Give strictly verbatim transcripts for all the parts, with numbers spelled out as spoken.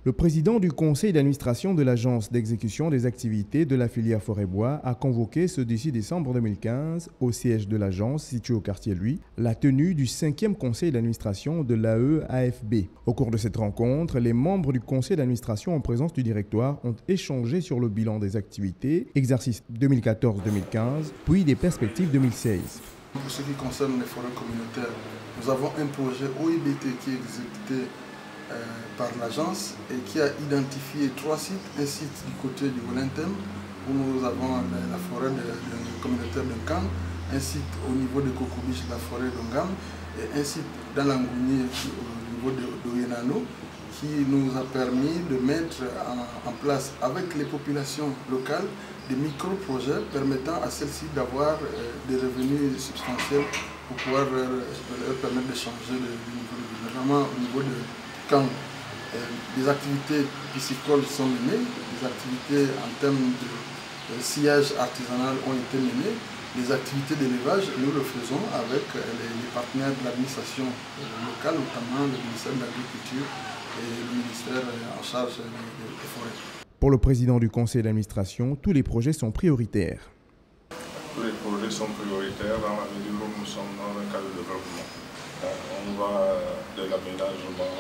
Le président du conseil d'administration de l'Agence d'exécution des activités de la filière forêt-bois a convoqué ce dix-six décembre deux mille quinze, au siège de l'agence situé au quartier Louis, la tenue du cinquième conseil d'administration de l'A E A F B. Au cours de cette rencontre, les membres du conseil d'administration en présence du directoire ont échangé sur le bilan des activités, exercice deux mille quatorze deux mille quinze, puis des perspectives deux mille seize. Pour ce qui concerne les forêts communautaires, nous avons un projet O I B T qui est exécuté euh, par l'agence et qui a identifié trois sites. Un site du côté du Wellington où nous avons la, la forêt de, de, communautaire de Nkam, un site au niveau de Kokoubiche, la forêt d'Ongam, et un site dans l'Angouni au niveau de d'Oyenano qui nous a permis de mettre en, en place avec les populations locales des micro-projets permettant à celles-ci d'avoir euh, des revenus substantiels pour pouvoir euh, leur permettre de changer de niveau de vie. Notamment au niveau de quand euh, des activités piscicoles sont menées, des activités en termes de euh, sillage artisanal ont été menées, les activités d'élevage, nous le faisons avec euh, les, les partenaires de l'administration euh, locale, notamment le ministère de l'Agriculture et le ministère euh, en charge des, des, des forêts. Pour le président du conseil d'administration, tous les projets sont prioritaires. Tous les projets sont prioritaires dans la mesure où nous sommes dans un cadre de développement. On va de l'aménagement,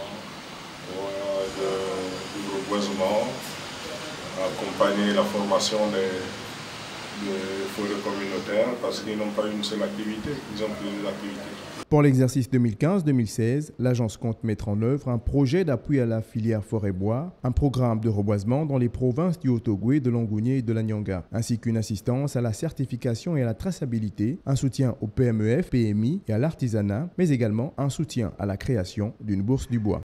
du reboisement, accompagner la formation des, des forêts communautaires parce qu'ils n'ont pas une seule activité, ils ont plusieurs activités. Pour l'exercice deux mille quinze deux mille seize, l'agence compte mettre en œuvre un projet d'appui à la filière forêt-bois, un programme de reboisement dans les provinces du Haut-Ogooué, de l'Angounié et de l'Anyanga, ainsi qu'une assistance à la certification et à la traçabilité, un soutien au P M E F, P M I et à l'artisanat, mais également un soutien à la création d'une bourse du bois.